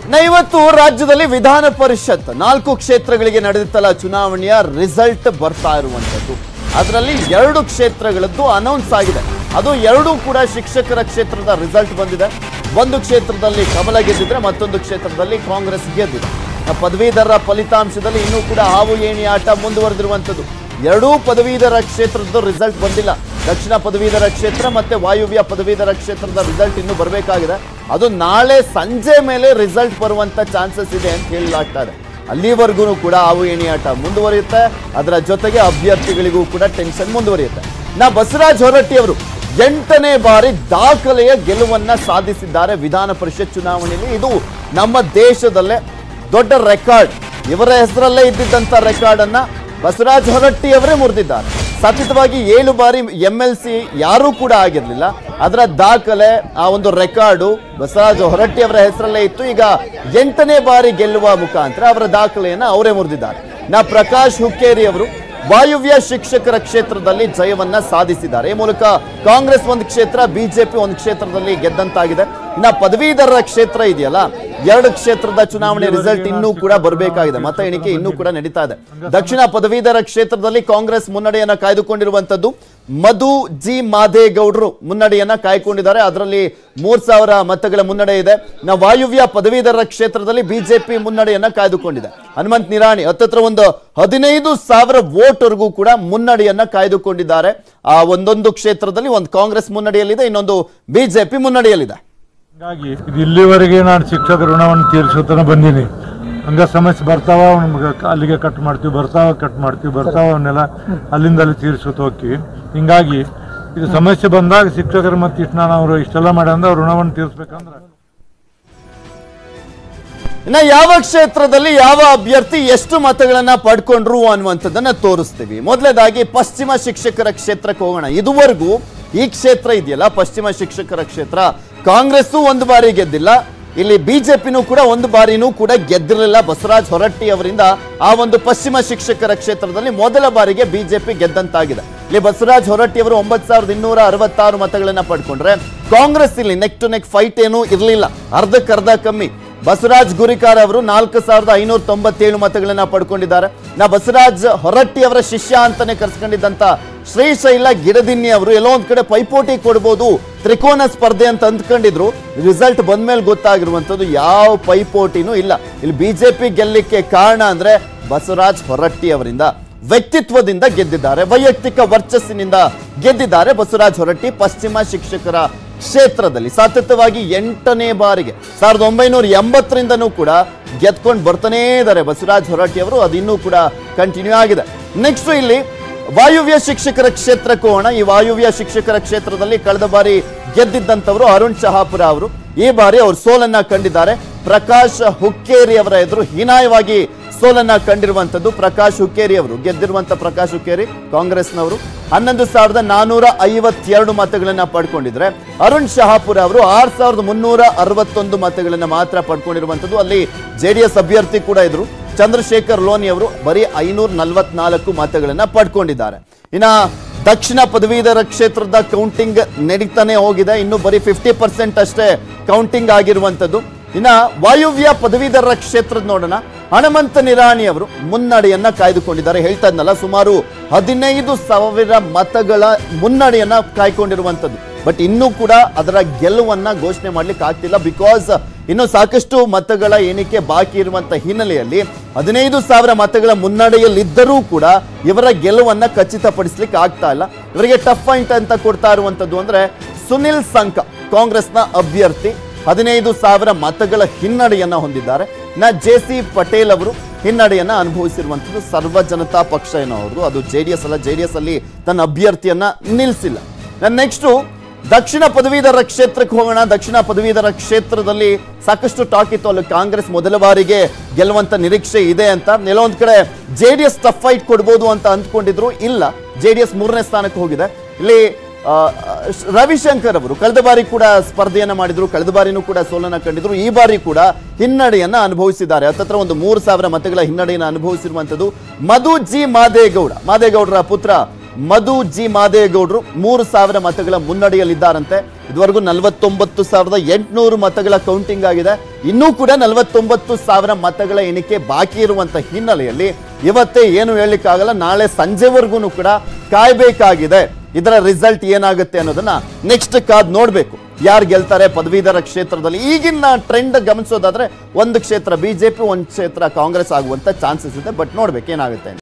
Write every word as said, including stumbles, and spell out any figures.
ಇವತ್ತು ರಾಜ್ಯದಲ್ಲಿ ವಿಧಾನ ಪರಿಷತ್ ನಾಲ್ಕು ಕ್ಷೇತ್ರಗಳಿಗೆ ನಡೆದಿತ್ತಲ್ಲ ಚುನಾವಣೆಯ ರಿಸಲ್ಟ್ ಬರ್ತಾ ಇರುವಂತದ್ದು. ಅದರಲ್ಲಿ ಎರಡು ಕ್ಷೇತ್ರಗಳದ್ದು ಅನೌನ್ಸ್ ಆಗಿದೆ. ಅದು ಎರಡೂ ಕೂಡ ಶಿಕ್ಷಕರ ಕ್ಷೇತ್ರದ ರಿಸಲ್ಟ್ ಬಂದಿದೆ. ಒಂದು ಕ್ಷೇತ್ರದಲ್ಲಿ ಕಮಲ ಗೆದ್ದಿದ್ರೆ ಮತ್ತೊಂದು ಕ್ಷೇತ್ರದಲ್ಲಿ ಕಾಂಗ್ರೆಸ್ ಗೆದ್ದಿದೆ. ಪದವೀಧರರ ಫಲಿತಾಂಶದಲ್ಲಿ ಇನ್ನೂ ಕೂಡ ಹಾವು ಏಣಿ ಆಟ ಮುಂದುವರೆದಿರುವಂತದ್ದು. ಎರಡೂ ಪದವೀಧರ ಕ್ಷೇತ್ರದ ರಿಸಲ್ಟ್ ಬಂದಿಲ್ಲ. ದಕ್ಷಿಣ ಪದವೀಧರ ಕ್ಷೇತ್ರ ಮತ್ತೆ ವಾಯುವ್ಯ ಪದವೀಧರ ಕ್ಷೇತ್ರದ ರಿಸಲ್ಟ್ ಇನ್ನೂ ಬರಬೇಕಾಗಿದೆ. ಅದು ನಾಳೆ ಸಂಜೆ ಮೇಲೆ ರಿಸಲ್ಟ್ ಬರುವಂತ ಚಾನ್ಸಸ್ ಇದೆ ಅಂತ ಹೇಳಲಾಗ್ತಾ ಇದೆ. ಅಲ್ಲಿವರೆಗೂ ಕೂಡ ಹಾವು ಏಣಿ ಆಟ ಮುಂದುವರಿಯುತ್ತೆ. ಅದರ ಜೊತೆಗೆ ಅಭ್ಯರ್ಥಿಗಳಿಗೂ ಕೂಡ ಟೆನ್ಷನ್ ಮುಂದುವರಿಯುತ್ತೆ. ನಾ ಬಸವರಾಜ ಹೊರಟ್ಟಿ ಅವರು ಎಂಟನೇ ಬಾರಿ ದಾಖಲೆಯ ಗೆಲುವನ್ನ ಸಾಧಿಸಿದ್ದಾರೆ ವಿಧಾನ ಪರಿಷತ್ ಚುನಾವಣೆಯಲ್ಲಿ. ಇದು ನಮ್ಮ ದೇಶದಲ್ಲೇ ದೊಡ್ಡ ರೆಕಾರ್ಡ್. ಇವರ ಹೆಸರಲ್ಲೇ ಇದ್ದಿದ್ದಂತ ರೆಕಾರ್ಡ್ ಅನ್ನ ಬಸವರಾಜ ಹೊರಟ್ಟಿ ಅವರೇ ಮುರಿದಿದ್ದಾರೆ. ಸತತವಾಗಿ ಏಳು ಬಾರಿ ಎಂ ಎಲ್ ಸಿ ಯಾರೂ ಕೂಡ ಆಗಿರಲಿಲ್ಲ. ಅದರ ದಾಖಲೆ, ಆ ಒಂದು ರೆಕಾರ್ಡು ಬಸವರಾಜ ಹೊರಟ್ಟಿ ಅವರ ಹೆಸರಲ್ಲೇ ಇತ್ತು. ಈಗ ಎಂಟನೇ ಬಾರಿ ಗೆಲ್ಲುವ ಮುಖಾಂತರ ಅವರ ದಾಖಲೆಯನ್ನು ಅವರೇ ಮುರಿದಿದ್ದಾರೆ. ನಾ ಪ್ರಕಾಶ್ ಹುಕ್ಕೇರಿ ಅವರು ವಾಯುವ್ಯ ಶಿಕ್ಷಕರ ಕ್ಷೇತ್ರದಲ್ಲಿ ಜಯವನ್ನ ಸಾಧಿಸಿದ್ದಾರೆ. ಈ ಮೂಲಕ ಕಾಂಗ್ರೆಸ್ ಒಂದು ಕ್ಷೇತ್ರ, ಬಿಜೆಪಿ ಒಂದು ಕ್ಷೇತ್ರದಲ್ಲಿ ಗೆದ್ದಂತಾಗಿದೆ. ಇನ್ನ ಪದವೀಧರರ ಕ್ಷೇತ್ರ ಇದೆಯಲ್ಲ, ಎರಡು ಕ್ಷೇತ್ರದ ಚುನಾವಣೆ ರಿಸಲ್ಟ್ ಇನ್ನೂ ಕೂಡ ಬರಬೇಕಾಗಿದೆ. ಮತ ಎಣಿಕೆ ಇನ್ನೂ ಕೂಡ ನಡೀತಾ ಇದೆ. ದಕ್ಷಿಣ ಪದವೀಧರ ಕ್ಷೇತ್ರದಲ್ಲಿ ಕಾಂಗ್ರೆಸ್ ಮುನ್ನಡೆಯನ್ನ ಕಾಯ್ದುಕೊಂಡಿರುವಂತದ್ದು. ಮಧು ಜಿ ಮಾದೇಗೌಡರು ಮುನ್ನಡೆಯನ್ನ ಕಾಯ್ಕೊಂಡಿದ್ದಾರೆ. ಅದರಲ್ಲಿ ಮೂರ್ ಸಾವಿರ ಮತಗಳ ಮುನ್ನಡೆ ಇದೆ. ನಾವು ವಾಯುವ್ಯ ಪದವೀಧರರ ಕ್ಷೇತ್ರದಲ್ಲಿ ಬಿಜೆಪಿ ಮುನ್ನಡೆಯನ್ನ ಕಾಯ್ದುಕೊಂಡಿದೆ. ಹನುಮಂತ್ ನಿರಾಣಿ ಹತ್ತತ್ರ ಒಂದು ಹದಿನೈದು ಸಾವಿರ ವೋಟ್ವರೆಗೂ ಕೂಡ ಮುನ್ನಡೆಯನ್ನ ಕಾಯ್ದುಕೊಂಡಿದ್ದಾರೆ. ಆ ಒಂದೊಂದು ಕ್ಷೇತ್ರದಲ್ಲಿ ಒಂದು ಕಾಂಗ್ರೆಸ್ ಮುನ್ನಡೆಯಲ್ಲಿದೆ, ಇನ್ನೊಂದು ಬಿಜೆಪಿ ಮುನ್ನಡೆಯಲ್ಲಿದೆ. ಹಾಗಾಗಿ ಇದು ಇಲ್ಲಿವರೆಗೆ ನಾನು ಶಿಕ್ಷಕರ ಋಣವನ್ನು ತೀರಿಸುತ್ತಾನೆ ಬಂದೀನಿ. ಹಂಗ ಸಮಸ್ಯೆ ಬರ್ತಾವ ಅಲ್ಲಿಗೆ ಕಟ್ ಮಾಡ್ತೀವಿ, ಬರ್ತಾವ ಕಟ್ ಮಾಡ್ತೀವಿ, ಬರ್ತಾವ ಅವನ್ನೆಲ್ಲ ಅಲ್ಲಿಂದ ಅಲ್ಲಿ ತೀರಿಸುತ್ತ ಹೋಗ್ತೀವಿ. ಹಿಂಗಾಗಿ ಇದು ಸಮಸ್ಯೆ ಬಂದಾಗ ಶಿಕ್ಷಕರು ಮತ್ತೆ ಇಷ್ಟು ನಾನು ಅವರು ಇಷ್ಟೆಲ್ಲ ಮಾಡ್ಯಂದ್ರೆ ಅವ್ರ ಋಣವನ್ನು ತೀರಿಸ್ಬೇಕಂದ್ರೆ ಇನ್ನ ಯಾವ ಕ್ಷೇತ್ರದಲ್ಲಿ ಯಾವ ಅಭ್ಯರ್ಥಿ ಎಷ್ಟು ಮತಗಳನ್ನ ಪಡ್ಕೊಂಡ್ರು ಅನ್ನುವಂಥದ್ದನ್ನ ತೋರಿಸ್ತೀವಿ. ಮೊದಲನೇದಾಗಿ ಪಶ್ಚಿಮ ಶಿಕ್ಷಕರ ಕ್ಷೇತ್ರಕ್ಕೆ ಹೋಗೋಣ. ಇದುವರೆಗೂ ಈ ಕ್ಷೇತ್ರ ಇದೆಯಲ್ಲ, ಪಶ್ಚಿಮ ಶಿಕ್ಷಕರ ಕ್ಷೇತ್ರ, ಕಾಂಗ್ರೆಸ್ಸು ಒಂದು ಬಾರಿ ಗೆದ್ದಿಲ್ಲ. ಇಲ್ಲಿ ಬಿಜೆಪಿನೂ ಕೂಡ ಒಂದು ಬಾರಿನೂ ಕೂಡ ಗೆದ್ದಿರಲಿಲ್ಲ. ಬಸವರಾಜ ಹೊರಟ್ಟಿ ಅವರಿಂದ ಆ ಒಂದು ಪಶ್ಚಿಮ ಶಿಕ್ಷಕರ ಕ್ಷೇತ್ರದಲ್ಲಿ ಮೊದಲ ಬಾರಿಗೆ ಬಿಜೆಪಿ ಗೆದ್ದಂತಾಗಿದೆ. ಇಲ್ಲಿ ಬಸವರಾಜ ಹೊರಟ್ಟಿ ಅವರು ಒಂಬತ್ತು ಸಾವಿರದ ಇನ್ನೂರ ಅರವತ್ತಾರು ಮತಗಳನ್ನ ಪಡ್ಕೊಂಡ್ರೆ ಕಾಂಗ್ರೆಸ್ ಇಲ್ಲಿ ನೆಕ್ ಟು ನೆಕ್ ಫೈಟ್ ಏನೂ ಇರಲಿಲ್ಲ, ಅರ್ಧಕ್ಕರ್ಧ ಕಮ್ಮಿ. ಬಸವರಾಜ್ ಗುರಿಕಾರ ಅವರು ನಾಲ್ಕು ಸಾವಿರದ ಐನೂರ ತೊಂಬತ್ತೇಳು ಮತಗಳನ್ನ ಪಡ್ಕೊಂಡಿದ್ದಾರೆ. ನಾ ಬಸವರಾಜ್ ಹೊರಟ್ಟಿ ಅವರ ಶಿಷ್ಯ ಅಂತಾನೆ ಕರ್ಸ್ಕೊಂಡಿದ್ದಂತ ಶ್ರೀಶೈಲ ಗಿಡದಿನ್ನಿ ಅವರು ಎಲ್ಲೋ ಒಂದ್ ಕಡೆ ಪೈಪೋಟಿ ಕೊಡ್ಬೋದು, ತ್ರಿಕೋನ ಸ್ಪರ್ಧೆ ಅಂತ ಅಂದ್ಕೊಂಡಿದ್ರು. ರಿಸಲ್ಟ್ ಬಂದ್ಮೇಲೆ ಗೊತ್ತಾಗಿರುವಂತದ್ದು ಯಾವ ಪೈಪೋಟಿನೂ ಇಲ್ಲ. ಇಲ್ಲಿ ಬಿಜೆಪಿ ಗೆಲ್ಲಕ್ಕೆ ಕಾರಣ ಅಂದ್ರೆ ಬಸವರಾಜ್ ಹೊರಟ್ಟಿ ಅವರಿಂದ ವ್ಯಕ್ತಿತ್ವದಿಂದ ಗೆದ್ದಿದ್ದಾರೆ, ವೈಯಕ್ತಿಕ ವರ್ಚಸ್ಸಿನಿಂದ ಗೆದ್ದಿದ್ದಾರೆ ಬಸವರಾಜ ಹೊರಟ್ಟಿ ಪಶ್ಚಿಮ ಶಿಕ್ಷಕರ ಕ್ಷೇತ್ರದಲ್ಲಿ. ಸತತವಾಗಿ ಎಂಟನೇ ಬಾರಿಗೆ ಸಾವಿರದ ಒಂಬೈನೂರ ಎಂಬತ್ತರಿಂದನೂ ಕೂಡ ಗೆದ್ಕೊಂಡು ಬರ್ತಾನೇ ಇದ್ದಾರೆ ಬಸವರಾಜ ಹೊರಟ್ಟಿ ಅವರು. ಅದು ಇನ್ನೂ ಕೂಡ ಕಂಟಿನ್ಯೂ ಆಗಿದೆ. ನೆಕ್ಸ್ಟ್ ಇಲ್ಲಿ ವಾಯುವ್ಯ ಶಿಕ್ಷಕರ ಕ್ಷೇತ್ರಕ್ಕೆ ಹೋಗೋಣ. ಈ ವಾಯುವ್ಯ ಶಿಕ್ಷಕರ ಕ್ಷೇತ್ರದಲ್ಲಿ ಕಳೆದ ಬಾರಿ ಗೆದ್ದಿದ್ದಂಥವರು ಅರುಣ್ ಶಹಾಪುರ ಅವರು. ಈ ಬಾರಿ ಅವರು ಸೋಲನ್ನ ಕಂಡಿದ್ದಾರೆ. ಪ್ರಕಾಶ್ ಹುಕ್ಕೇರಿ ಅವರ ಎದುರು ಹೀನಾಯವಾಗಿ ಸೋಲನ್ನ ಕಂಡಿರುವಂತದ್ದು ಪ್ರಕಾಶ್ ಹುಕ್ಕೇರಿ ಅವರು. ಗೆದ್ದಿರುವಂತ ಪ್ರಕಾಶ್ ಹುಕ್ಕೇರಿ ಕಾಂಗ್ರೆಸ್ನವರು ಹನ್ನೊಂದು ಸಾವಿರದ ನಾನೂರ ಐವತ್ತೆರಡು ಮತಗಳನ್ನ ಪಡ್ಕೊಂಡಿದ್ರೆ, ಅರುಣ್ ಶಹಾಪುರ ಅವರು ಆರ್ ಸಾವಿರದ ಮುನ್ನೂರ ಅರವತ್ತೊಂದು ಮತಗಳನ್ನ ಮಾತ್ರ ಪಡ್ಕೊಂಡಿರುವಂತದ್ದು. ಅಲ್ಲಿ ಜೆಡಿಎಸ್ ಅಭ್ಯರ್ಥಿ ಕೂಡ ಇದ್ರು, ಚಂದ್ರಶೇಖರ್ ಲೋನಿ ಅವರು ಬರೀ ಐನೂರ ನಲ್ವತ್ನಾಲ್ಕು ಮತಗಳನ್ನ ಪಡ್ಕೊಂಡಿದ್ದಾರೆ. ಇನ್ನ ದಕ್ಷಿಣ ಪದವೀಧರ ಕ್ಷೇತ್ರದ ಕೌಂಟಿಂಗ್ ನಡೀತಾನೆ ಹೋಗಿದೆ. ಇನ್ನು ಬರೀ ಫಿಫ್ಟಿ ಪರ್ಸೆಂಟ್ ಅಷ್ಟೇ ಕೌಂಟಿಂಗ್ ಆಗಿರುವಂತದ್ದು. ಇನ್ನ ವಾಯುವ್ಯ ಪದವೀಧರರ ಕ್ಷೇತ್ರದ ನೋಡೋಣ. ಹನುಮಂತ ನಿರಾಣಿ ಅವರು ಮುನ್ನಡೆಯನ್ನ ಕಾಯ್ದುಕೊಂಡಿದ್ದಾರೆ. ಹೇಳ್ತಾ ಇದ್ನಲ್ಲ, ಸುಮಾರು ಹದಿನೈದು ಸಾವಿರ ಮತಗಳ ಮುನ್ನಡೆಯನ್ನ ಕಾಯ್ಕೊಂಡಿರುವಂತದ್ದು. ಬಟ್ ಇನ್ನೂ ಕೂಡ ಅದರ ಗೆಲುವನ್ನ ಘೋಷಣೆ ಮಾಡ್ಲಿಕ್ಕೆ ಆಗ್ತಿಲ್ಲ. ಬಿಕಾಸ್ ಇನ್ನು ಸಾಕಷ್ಟು ಮತಗಳ ಎಣಿಕೆ ಬಾಕಿ ಇರುವಂತ ಹಿನ್ನೆಲೆಯಲ್ಲಿ ಹದಿನೈದು ಸಾವಿರ ಮತಗಳ ಮುನ್ನಡೆಯಲ್ಲಿದ್ದರೂ ಕೂಡ ಇವರ ಗೆಲುವನ್ನ ಖಚಿತಪಡಿಸ್ಲಿಕ್ಕೆ ಆಗ್ತಾ ಇಲ್ಲ. ಇವರಿಗೆ ಟಫ್ ಪಾಯಿಂಟ್ ಅಂತ ಕೊಡ್ತಾ ಇರುವಂತದ್ದು ಅಂದ್ರೆ ಸುನಿಲ್ ಸಂಕ, ಕಾಂಗ್ರೆಸ್ನ ಅಭ್ಯರ್ಥಿ, ಹದಿನೈದು ಸಾವಿರ ಮತಗಳ ಹಿನ್ನಡೆಯನ್ನ ಹೊಂದಿದ್ದಾರೆ. ನಾ ಜೆ ಸಿ ಪಟೇಲ್ ಅವರು ಹಿನ್ನಡೆಯನ್ನ ಅನುಭವಿಸಿರುವಂತದ್ದು. ಸರ್ವ ಜನತಾ ಪಕ್ಷ ಏನೋ ಅವ್ರದ್ದು, ಅದು ಜೆಡಿಎಸ್ ಅಲ್ಲ. ಜೆಡಿಎಸ್ ಅಲ್ಲಿ ತನ್ನ ಅಭ್ಯರ್ಥಿಯನ್ನ ನಿಲ್ಲಿಸಿಲ್ಲ. ನೆಕ್ಸ್ಟ್ ದಕ್ಷಿಣ ಪದವೀಧರ ಕ್ಷೇತ್ರಕ್ಕೆ ಹೋಗೋಣ. ದಕ್ಷಿಣ ಪದವೀಧರ ಕ್ಷೇತ್ರದಲ್ಲಿ ಸಾಕಷ್ಟು ಟಾಕ್ ಇತ್ತು. ಅಲ್ಲಿ ಕಾಂಗ್ರೆಸ್ ಮೊದಲ ಬಾರಿಗೆ ಗೆಲ್ಲುವಂತ ನಿರೀಕ್ಷೆ ಇದೆ ಅಂತ. ಎಲ್ಲೊಂದ್ ಕಡೆ ಜೆಡಿಎಸ್ ಟಫ್ ಫೈಟ್ ಕೊಡ್ಬೋದು ಅಂತ ಅಂದ್ಕೊಂಡಿದ್ರು. ಇಲ್ಲ, ಜೆಡಿಎಸ್ ಮೂರನೇ ಸ್ಥಾನಕ್ಕೆ ಹೋಗಿದೆ. ಇಲ್ಲಿ ರವಿಶಂಕರ್ ಅವರು ಕಳೆದ ಬಾರಿ ಕೂಡ ಸ್ಪರ್ಧೆಯನ್ನ ಮಾಡಿದ್ರು, ಕಳೆದ ಬಾರಿನೂ ಕೂಡ ಸೋಲನ್ನ ಕಂಡಿದ್ರು. ಈ ಬಾರಿ ಕೂಡ ಹಿನ್ನಡೆಯನ್ನ ಅನುಭವಿಸಿದ್ದಾರೆ. ಹತ್ತತ್ರ ಒಂದು ಮೂರು ಸಾವಿರ ಮತಗಳ ಹಿನ್ನಡೆಯನ್ನ ಅನುಭವಿಸಿರುವಂತದ್ದು. ಮಧು ಜಿ ಮಾದೇಗೌಡ, ಮಾದೇಗೌಡರ ಪುತ್ರ ಮಧು ಜಿ ಮಾದೇಗೌಡರು ಮೂರು ಸಾವಿರ ಮತಗಳ ಮುನ್ನಡೆಯಲ್ಲಿದ್ದಾರಂತೆ. ಇದುವರೆಗೂ ನಲವತ್ತೊಂಬತ್ತು ಸಾವಿರದ ಎಂಟುನೂರು ಮತಗಳ ಕೌಂಟಿಂಗ್ ಆಗಿದೆ. ಇನ್ನೂ ಕೂಡ ನಲವತ್ತೊಂಬತ್ತು ಸಾವಿರ ಮತಗಳ ಎಣಿಕೆ ಬಾಕಿ ಇರುವಂತ ಹಿನ್ನೆಲೆಯಲ್ಲಿ ಇವತ್ತೇ ಏನು ಹೇಳಲಿಕ್ಕಾಗಲ್ಲ, ನಾಳೆ ಸಂಜೆವರೆಗೂ ಕೂಡ ಕಾಯ್ಬೇಕಾಗಿದೆ. ಇದರ ರಿಸಲ್ಟ್ ಏನಾಗುತ್ತೆ ಅನ್ನೋದನ್ನ ನೆಕ್ಸ್ಟ್ ಕಾದ್ ನೋಡ್ಬೇಕು. ಯಾರು ಗೆಲ್ತಾರೆ ಪದವೀಧರ ಕ್ಷೇತ್ರದಲ್ಲಿ. ಈಗಿನ ಟ್ರೆಂಡ್ ಗಮನಿಸೋದಾದ್ರೆ ಒಂದು ಕ್ಷೇತ್ರ ಬಿಜೆಪಿ, ಒಂದು ಕ್ಷೇತ್ರ ಕಾಂಗ್ರೆಸ್ ಆಗುವಂತ ಚಾನ್ಸಸ್ ಇದೆ. ಬಟ್ ನೋಡ್ಬೇಕು ಏನಾಗುತ್ತೆ.